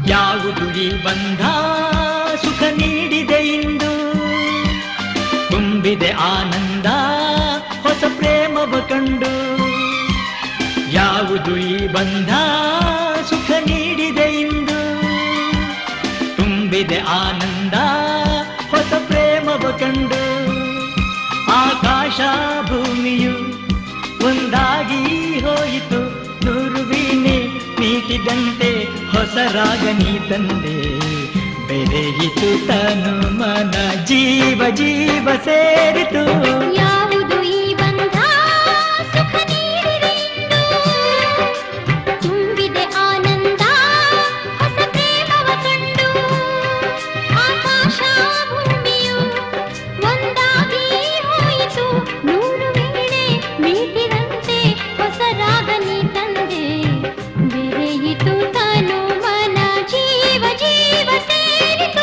ಯಾವುದು ಈ ಬಂಧ ಸುಖ ನೀಡಿದೆ ಇಂದು, ತುಂಬಿದೆ ಆನಂದ ಹೊಸ ಪ್ರೇಮವ ಕಂಡು. ಯಾವುದು ಈ ಬಂಧ ಸುಖ ನೀಡಿದೆ ಇಂದು, ತುಂಬಿದೆ ಆನಂದ ಹೊಸ ಪ್ರೇಮವ ಕಂಡು. ಆಕಾಶ ಭೂಮಿಯು ಒಂದಾಗಿ ಹೋಯಿತು, ನೂರು ವೀಣೆ ಮೀಟಿದಂತೆ ಹೊಸ ರಾಗ ನೀ ತಂದೆ. ಬೆರೆಯಿತು ತನು ಮನ ಜೀವ ಜೀವ ಸೇರಿತು. ಯಾವುದು ಈ ಬಂಧ ಸುಖ ನೀಡಿದೆ ಇಂದು, ತುಂಬಿದೆ ಆನಂದ ಹೊಸ ಪ್ರೇಮವ ಕಂಡು. ಆಕಾಶ ಭೂಮಿಯು ಒಂದಾಗಿ ಹೋಯಿತು, ನೂರು ವೀಣೆ ಮೀಟಿದಂತೆ ಹೊಸ ರಾಗ ನೀ ತಂದೆ. ಬೆರೆಯಿತು ತನು ಮನ ಜೀವ ಜೀವ ಸೇರಿತು.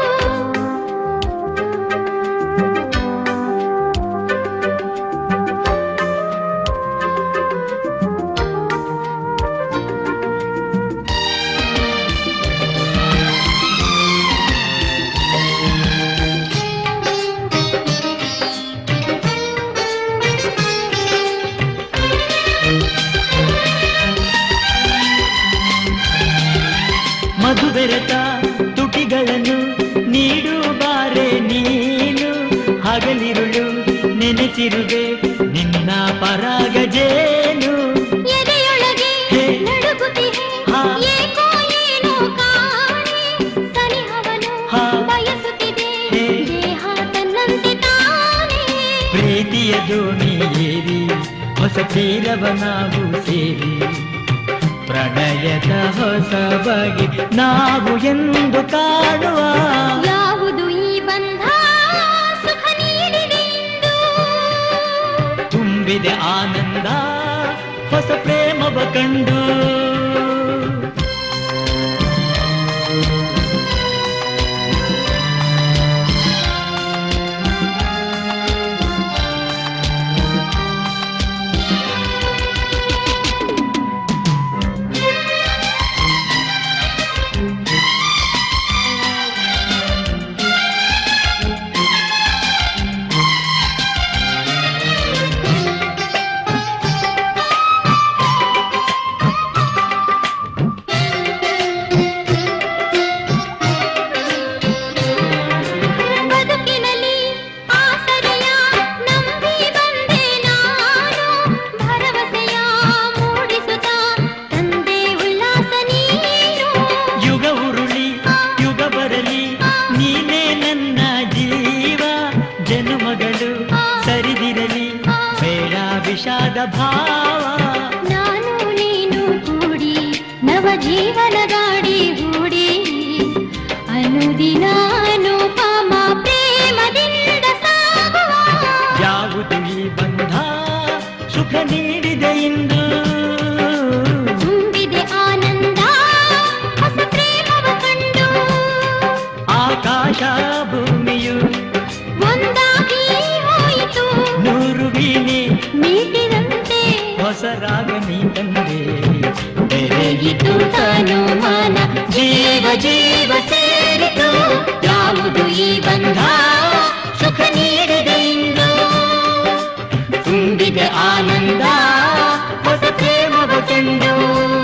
ಮಧು ಬೆರೆತ ತುಟಿಗಳನ್ನು ನೀಡು ಬಾರೆ ನೀನು, ಹಗಲಿರುಳು ನೆನೆಸಿರುವೆ ನಿನ್ನ ಪರಾಗ ಜೇನು. ಎದೆಯೊಳಗೆ ನಡುಗುತ್ತಿದೆ ಏಕೋ ಏನೋ ಕಾಣೆ, ಸನಿಹವನು ಬಯಸುತ್ತಿದೆ ದೇಹ ತನ್ನಂತೆ ತಾನೇ. ಪ್ರೀತಿಯ ದೋಣಿ ಏರಿ ಹೊಸ ತೀರವ ನಾವು ಸೇರಿ, ಪ್ರಣಯದ ಹೊಸ ಬಗೆ ನಾವು ಎಂದು ಕಾಣುವ. ಯಾವುದು ಈ ಬಂಧ ಸುಖ ನೀಡಿದೆ ಇಂದು, ತುಂಬಿದೆ ಆನಂದ ಹೊಸ ಪ್ರೇಮವ ಕಂಡು. ಬದುಕಿನಲ್ಲಿ ಆಸರೆಯ ನಂಬಿ ಬಂದೆ ನಾನು, ಭರವಸೆಯ ಮೂಡಿಸುತ್ತಾ ತಂದೆ ಉಲ್ಲಾಸ ನೀನು. ಯುಗ ಉರುಳಿ ಯುಗ ಬರಲಿ ನೀನೇ ನನ್ನ ಜೀವ, ಜನುಮಗಳು ಸರಿದಿರಲಿ ಬೇಡ ವಿಷಾದ ಭಾವ. ನಾನು ನೀನು ಕೂಡಿ ನವ ಜೀವನ ಗಾಡಿ ಹೂಡಿ, ಅನುದಿನ ಅನುಪಮ ಪ್ರೇಮದಿಂದ ಸಾಗುವ. ಯಾವುದು ಈ ಬಂಧ ಸುಖ ನೀಡಿದೆ ಇಂದು, ತುಂಬಿದೆ ಆನಂದ ಹೊಸ ಪ್ರೇಮವ ಕಂಡು. ಆಕಾಶ ಭೂಮಿಯು ಒಂದಾಗಿ ಹೋಯಿತು, ನೂರು ವೀಣೆ ಮೀಟಿದಂತೆ ಹೊಸ ರಾಗ ನೀ ತಂದೆ. ಬೆರೆಯಿತು ತನು ಮನ ಜೀವ ಜೀವ ಸೇರಿತು. ಯಾವುದು ಈ ಬಂಧ ಸುಖ ನೀಡಿದೆ ಇಂದು, ತುಂಬಿದೆ ಆನಂದ ಹೊಸ ಪ್ರೇಮವ ಕಂಡು.